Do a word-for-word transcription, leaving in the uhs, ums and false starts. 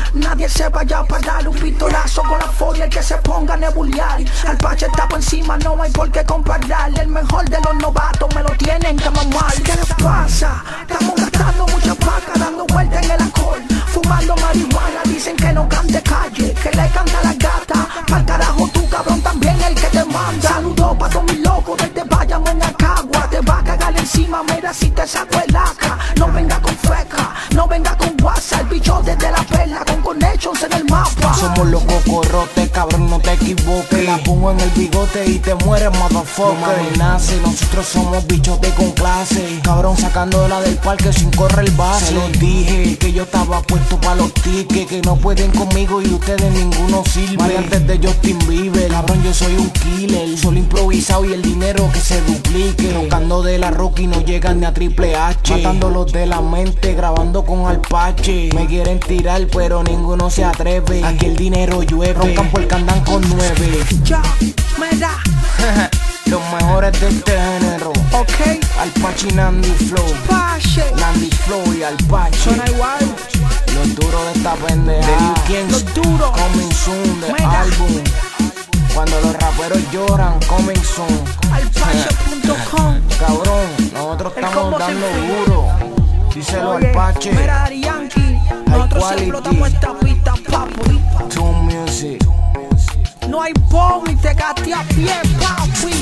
nadie se vaya a parar. Un pistolazo con la folia, el que se ponga a nebuliar. Al Pache está por encima, no hay por qué comparar. El mejor de los novatos me lo tienen que mamar. ¿Qué les pasa? Estamos gastando mucha paca, dando vueltas en el alcohol, fumando marihuana. Dicen que no cante calle, que le canta a la gata. Pa'l carajo tú, cabrón, también el que te manda. Saludos pa' todos mis locos desde Bayamón a Cagua. Te va a cagar encima, mira si te saco el aca. No venga con feca, no venga con WhatsApp. El bicho desde la perla con connections en el mapa. Somos los cocorrotes, cabrón, no te equivoques. La pongo en el bigote y te mueres, motherfucker. No me amenaces, nosotros somos bichos de con clase. Cabrón, sacándola del parque sin correr base. Se los dije que yo estaba puesto pa' los tickets, que no pueden conmigo y ustedes ninguno sirve. Variantes de Justin Bieber, cabrón, yo soy un killer. Solo improvisado y el dinero que se duplique. Tocando de la Rocky no llegan ni a Triple H. Matándolos de la mente, grabando con Alpache. Me quieren tirar pero ninguno se atreve. Aquí el dinero llueve, roncan porque andan con nueve. Ya, me da los mejores de este género. ok, Alpache y Nandy Flow. Pache, Nandy Flow y Alpache. suena igual. Los duros de esta pendeja. Los duros. Coming soon de Mira. álbum. Cuando los raperos lloran, coming soon. Alpache punto com. Cabrón, nosotros El estamos combo dando sin fin. duro. Díselo Oye, al Pache. mira, Daddy Yankee, nosotros quality. explotamos esta pista, papi. Tune Music. No hay bomb y te gasté a pie, papi.